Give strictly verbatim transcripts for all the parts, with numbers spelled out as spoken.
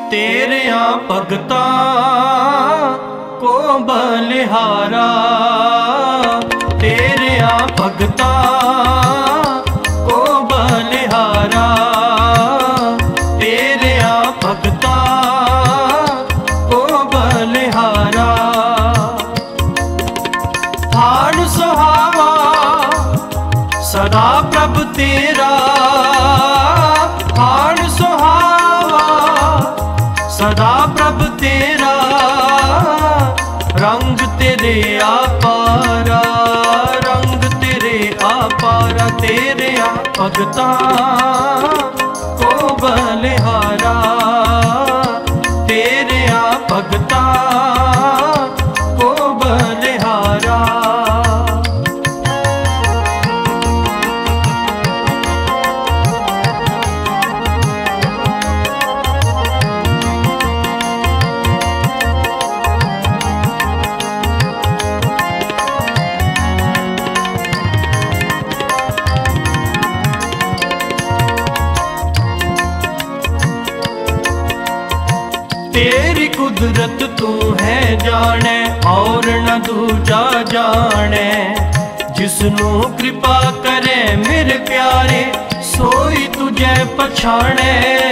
तेरिया भगता को बलिहारा, तेरिया भगता को बलिहारा, तेरिया भगता को बलिहारा। थान सुहावा सदा प्रभ तेरा, थान सुहावा सदा प्रभ तेरा, रंग तेरे आपारा, रंग तेरे आपारा। तेरिया भगता को बलिहारा, तेरिया भगता को बलिहारा। तेरी कुदरत तू है जाने और न दूजा जाने, जिसनू कृपा करे मेरे प्यारे सोई तुझे पछाणे।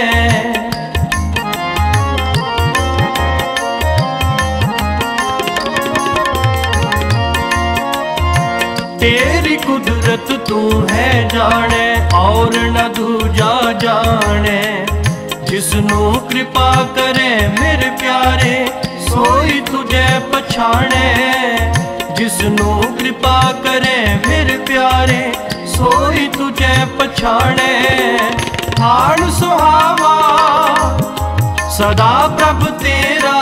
तेरी कुदरत तू है जाने और न दूजा जाने, जिसनू कृपा करे मेरे प्यारे सोई तुझे पछाणे। जिसनू कृपा करे मेरे प्यारे सोई तुझे पछाणे। थान सुहावा सदा प्रभ तेरा,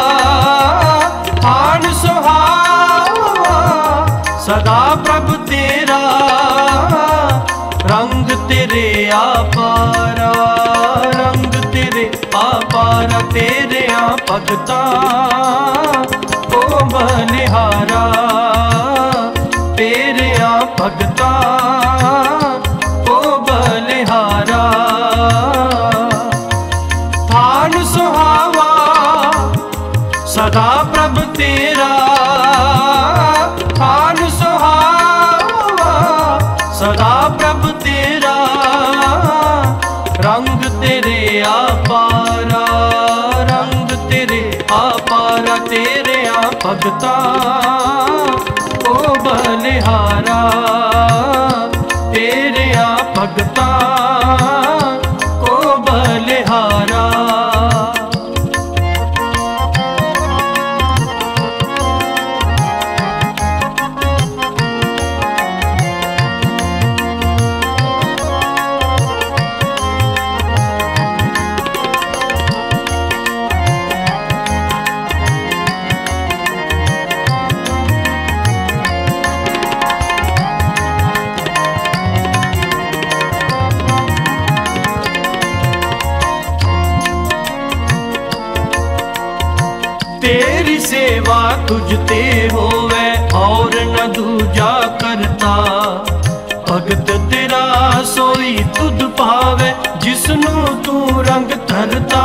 थान सुहावा सदा प्रभ तेरा, रंग तेरे आपारा, रंग तेरे आपारा। तेरिया भगता को बलिहारा, तेरिया भगता को बलिहारा। थान सुहावा सदा प्रभ तेरा, थान सुहावा सदा प्रभ तेरा, रंग तेरे आपारा, रंग तेरे आपारा। तेरिया भगता को बलिहारा, तेरिया भगता को बलिहारा। तेरी सेवा तुझते होवे और न दूजा करता, भगत तेरा सोई तुध पावे, जिसनू तू रंग धरता।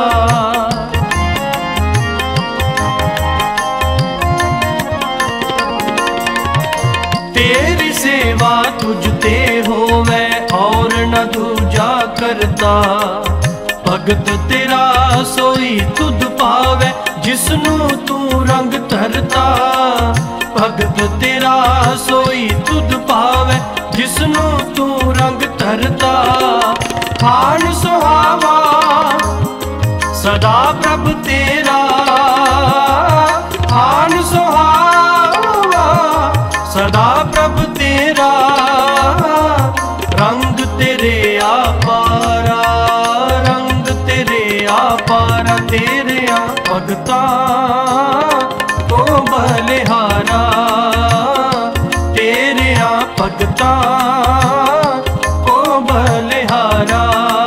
तेरी सेवा तुझते होवे और न दूजा करता, भगत तेरा सोई तुध पावे, जिसनू तू रंग धरता। भगत तेरा सोई तुध पावे, जिसनू तू रंग धरता। थान सुहावा सदा प्रभ तेरा, थान सुहावा सदा प्रभ तेरा, रंग तेरे आपारा, रंग तेरे आपारा। तेरिया भगता को बलिहारा, तेरिया भगता को बलिहारा।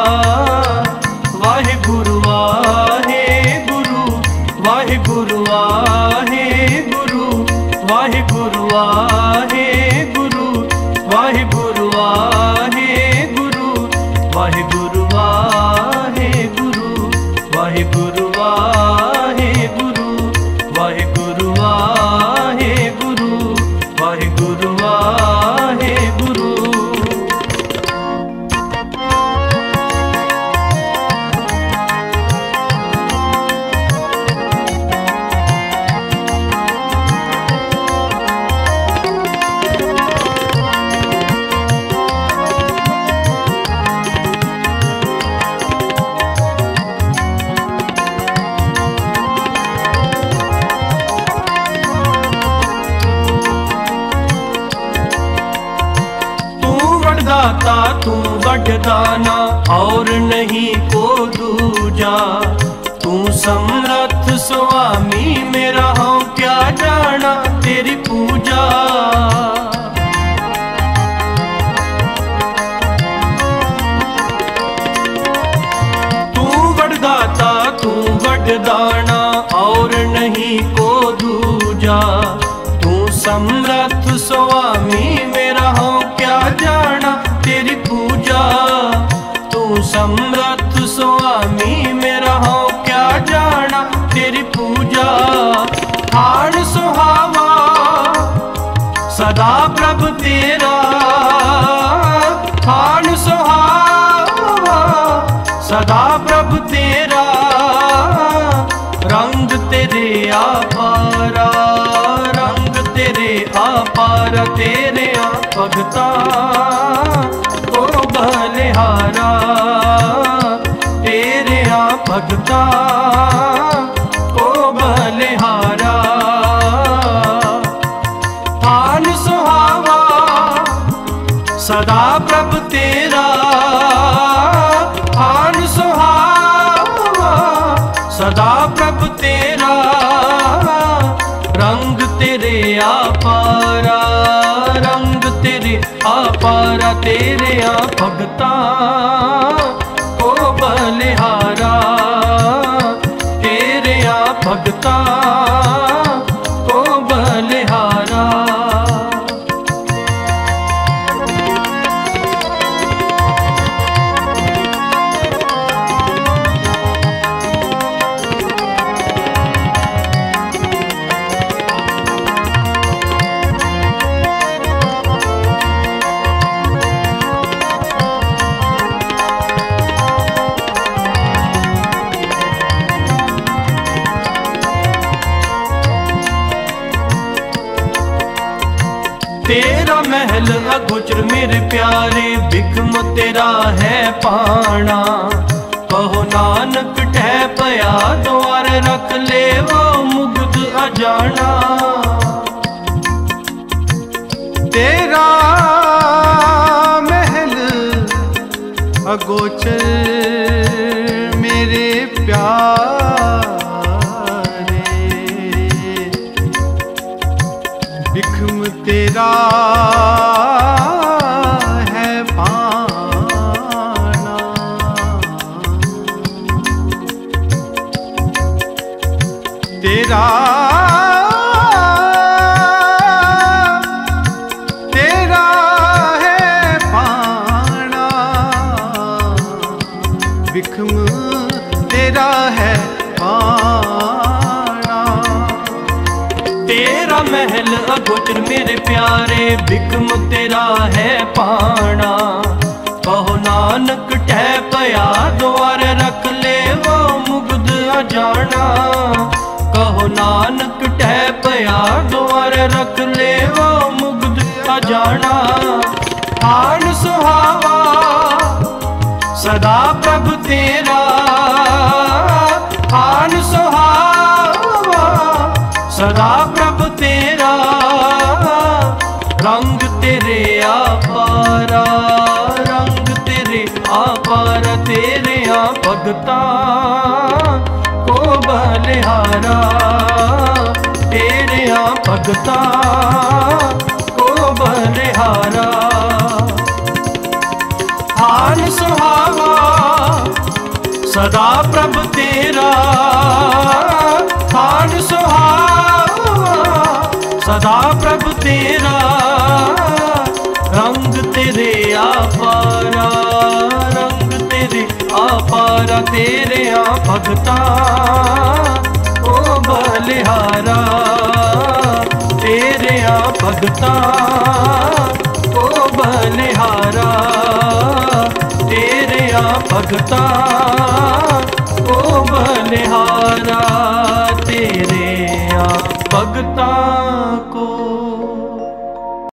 वाहे गुरु वाहे गुरु, वाहे गुरु वाहे गुरु, वाहे गुरु वाहे गुरु, वाहे गुरु वाहे गुरु, वाहे गुरु वाहे गुरु, वाहे गुरु। तू वडदाना और नहीं को दूजा। तू समर्थ स्वामी मेरा हूँ क्या जाना तेरी पूजा। तू वडदाता तू वडदाना और नहीं को दूजा। तू समर्थ स्वामी मेरा हूँ क्या जाना तेरी पूजा। तू समर्थ स्वामी मेरा हूँ क्या जाना तेरी पूजा। हाण सुहावा सदा प्रभु तेरा। हाण सुहावा सदा प्रभु तेरा। रंग तेरे आपारा रंग तेरे आपारा। तेरे आ भगता को बलिहारा। तेरे आ भगता को बलिहारा। हान सुहावा सदा प्रभु तेरा। हान सुहावा सदा प्रभु तेरा। रंग तेरे आपारा रंग तेरे आपारा। तेरे आ भगता को बलिहारा। तेरे आ भगता को बलिहारा। तेरा महल अगोचर मेरे प्यारे। बिकम तेरा है पाना। कहो नानक ठह पया द्वार रख ले वो मुग्ध अजाना। तेरा महल अगोचर मेरे प्यारे। बिखम तेरा है पाना। तेरा तेरा है पाना। बिखम तेरा है पाना। तेरा महल अगोचर मेरे प्यारे। बिकम तेरा है पाना। कहो नानक ठह पया द्वार रख ले वो मुग्ध अजाना। कहो नानक ठह पया द्वार रख ले वो मुग्ध अजाना। हाण सुहावा सदा प्रभु तेरा। हाण सुहावा सदा प्रभु तेरा। रंग तेरे आपारा रंग तेरे आपारा। तेरे आ भगता को बलिहारा। तेरे आ भगता को बलिहारा। हान सुहावा सदा प्रभु तेरा। हान सुहावा सदा प्रभु तेरा। रंग तेरे आपारा रंग तेरे आपारा। तेरे आ भगता को बलिहारा। तेरे आ भगता को बलिहारा। तेरे आ भगता को बलिहारा। तेरे आ भगता